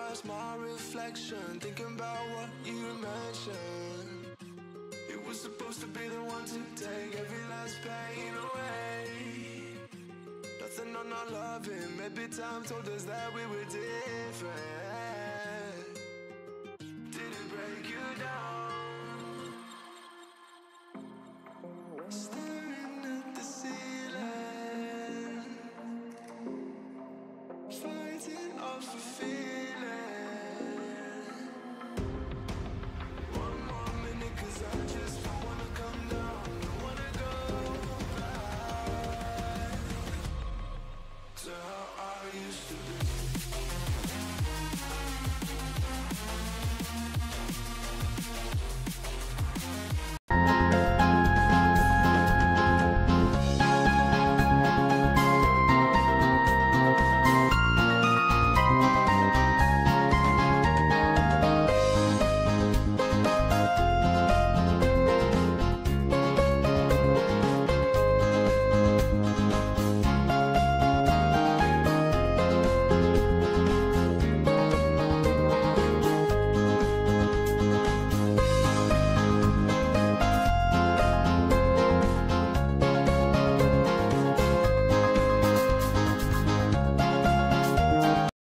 past my reflection, thinking about what you mentioned. You were supposed to be the one to take every last pain away. Nothing on our loving, maybe time told us that we were different.